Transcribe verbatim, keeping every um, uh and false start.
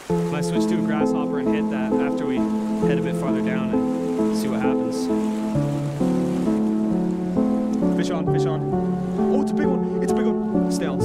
Might switch to a grasshopper and hit that after we head a bit farther down and see what happens. Fish on, fish on. Oh, it's a big one. It's a big one. Stay on.